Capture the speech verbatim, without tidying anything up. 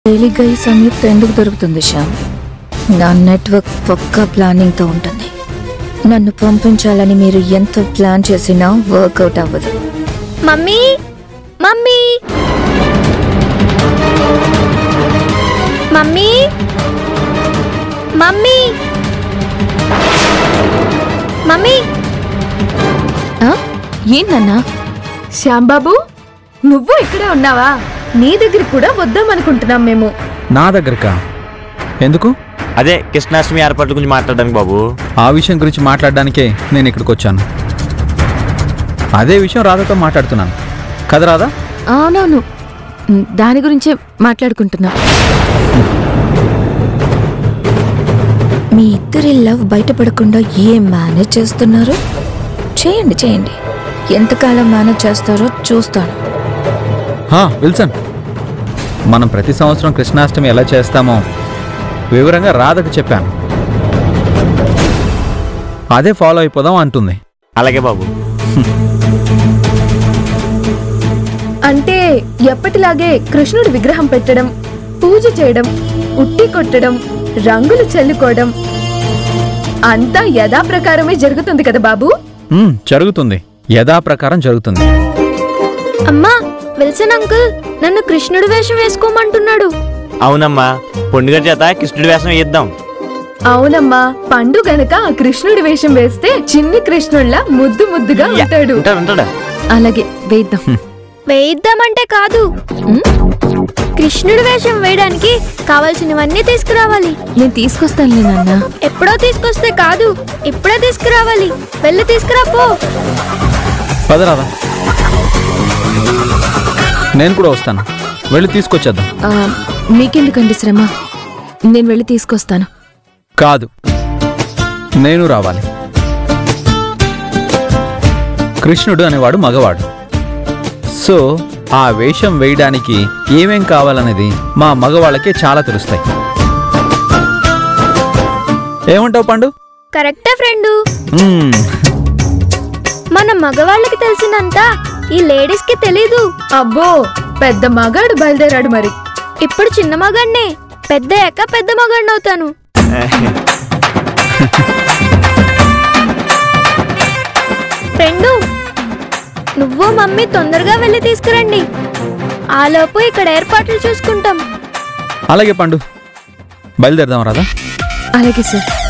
తేలిగ్గా ఈ సంయుక్త ఎందుకు దొరుకుతుంది శ్యామ్? నా నెట్వర్క్ పక్కా ప్లానింగ్తో ఉంటుంది. నన్ను పంపించాలని మీరు ఎంత ప్లాన్ చేసినా వర్కౌట్ అవ్వదు. Mummy mummy mummy mummy mummy ఏంటన్నా? శ్యాంబాబు, నువ్వు ఇక్కడే ఉన్నావా? నీ దగ్గర కూడా వద్దామనుకుంటున్నాం మేము. నా దగ్గరకా? ఎందుకు? అదే కృష్ణాష్టమి ఏర్పాట్ల గురించి మాట్లాడడానికి బాబు. ఆ విషయం గురించి మాట్లాడడానికే నేను ఇక్కడికి వచ్చాను. అదే విషయం రాధాతో మాట్లాడుతున్నాను కదా రాధా? అవునవును, దాని గురించే మాట్లాడుకుంటున్నా. మీ ఇద్దరి లవ్ బయటపడకుండా ఏం మేనేజ్ చేస్తున్నారు? చేయండి చేయండి, ఎంతకాలం మేనేజ్ చేస్తారో చూస్తాను. విల్సన్, మనం ప్రతి సంవత్సరం కృష్ణాష్టమి ఎలా చేస్తామో వివరంగా రాధకు చెప్పాను. అదే ఫాలో అయిపోదాం అంటుంది. అలాగే బాబు. అంటే ఎప్పటిలాగే కృష్ణుడి విగ్రహం పెట్టడం, పూజ చేయడం, ఉట్టి కొట్టడం, రంగులు చల్లుకోవడం అంతా యథాప్రకారమే జరుగుతుంది కదా బాబు? జరుగుతుంది, యథాప్రకారం జరుగుతుంది. అమ్మా, విల్సన్ అంకుల్ నన్ను కృష్ణుడి వేషం వేసుకోమంటున్నాడు. అవునమ్మా, పండుగ చేత కృష్ణుడి వేషం వేద్దాం. అవునమ్మా, పండు గనక ఆ కృష్ణుడి వేషం వేస్తే చిన్ని కృష్ణుళ్ళ ముద్దు ముద్దుగా ఉంటాడు. అలాగే వేద్దాం. వేయిద్దామంటే కాదు, కృష్ణుడి వేషం వేయడానికి కావాల్సినవన్నీ తీసుకురావాలి. నేను తీసుకొస్తానులే నాన్న. ఎప్పుడో తీసుకొస్తే కాదు, ఇప్పుడే తీసుకురావాలి. వెళ్ళి తీసుకురాపో. పదరాదా, నేను కూడా వస్తాను. వెళ్ళి తీసుకొచ్చేద్దాం. మీకెందుకండి శ్రమ, నేను వెళ్ళి తీసుకొస్తాను. కాదు, నేను రావాలి. కృష్ణుడు అనేవాడు మగవాడు. సో ఆ వేషం వేయడానికి ఏమేం కావాలనేది మా మగవాళ్ళకే చాలా తెలుస్తాయి. ఏమంటావు పండు? కరెక్టే ఫ్రెండు. మన మగవాళ్ళకి తెలిసినంత ఈ లేడీస్ కి తెలీదు. అబ్బో, పెద్ద మగాడు బయలుదేరాడు. మరి ఇప్పుడు చిన్న మగాడినే, పెద్ద ఎక్క పెద్ద మగాడిని అవుతాను. ఫ్రెండు, నువ్వు మమ్మీ తొందరగా వెళ్ళి తీసుకురండి. ఆలోపు ఇక్కడ ఏర్పాట్లు చూసుకుంటాం. అలాగే పండు, బయలుదేరదాం రాదా? అలాగే సార్.